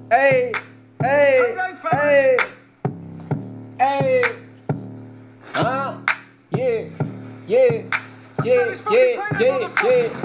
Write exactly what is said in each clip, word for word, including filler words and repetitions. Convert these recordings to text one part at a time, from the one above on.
Hey, hey, hey, hey, huh? Yeah, yeah, yeah, yeah, yeah, yeah.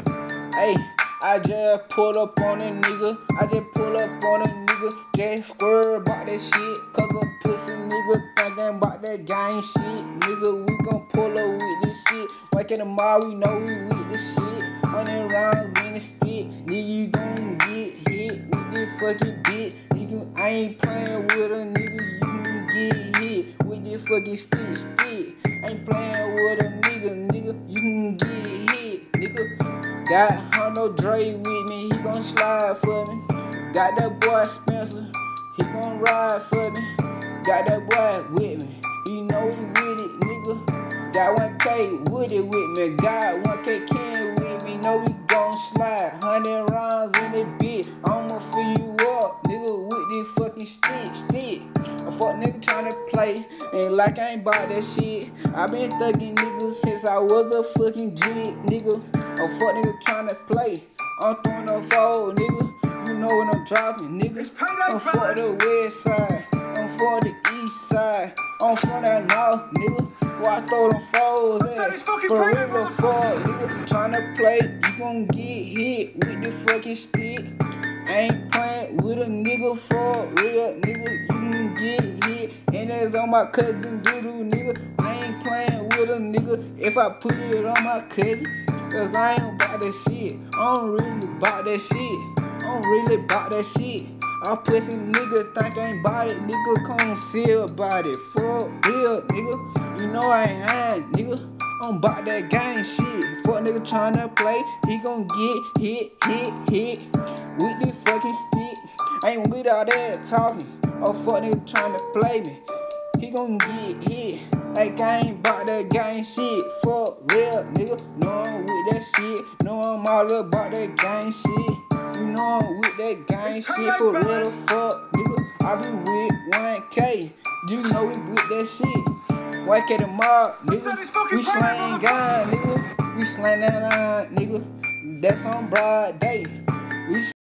Hey, I just pull up on a nigga. I just pull up on a nigga. Just square about that shit. Cause a pussy nigga thinking about that gang shit. Nigga, we gon' pull up with this shit. Wake in the mall, we know we with this shit. Hundred rounds in the stick. Nigga, you gon' get hit with this fucking bitch. Nigga, I ain't playing with a nigga. You gon' get hit with this fucking stick, stick. I ain't playing with a nigga, nigga. You can get hit, nigga. Got Hundoe Dre with me, he gon' slide for me. Got that boy Spencer, he gon' ride for me. Got that boy with me, you know he with it, nigga. Got one K Woody with me, got one K Ken with me, know we gon' slide. Hundred rounds in the bit, I'ma fill you up, nigga, with this fucking stick, stick. A fuck nigga tryna play, ain't like I ain't bout that shit. I been thugging niggas since I was a fucking jig, nigga. A fuck nigga tryna play, I'm throwing a fold, nigga. You know what I'm dropping, nigga. I'm for the west side, I'm for the east side, I'm from that north, nigga. Where I throw them foes at, for real or fuck, nigga. Tryna play, you gon' get hit with the fucking stick. I ain't playing with a nigga for real, nigga. You can get hit, and that's on my cousin doodoo, nigga. I ain't playing with a nigga if I put it on my cousin. Cause I ain't about that shit. I don't really about that shit. I don't really about that shit. I pussy nigga think I ain't about it. Nigga come see about it. For real, nigga. You know I ain't high, nigga. I'm about that gang shit. Fuck nigga tryna play. He gon' get hit, hit, hit with this fucking stick. I ain't with all that talking. Oh fuck nigga tryna play me. He gon' get hit. Like I ain't bout that gang shit. Fuck real, nigga. Know I'm with that shit. Know I'm all about that gang shit. You know I'm with that gang shit. For real, fuck, nigga. I be with one K. You know we with that shit. Wake at the mob, nigga. We slaying gun, nigga. We slaying that on, nigga. That's on broad day. We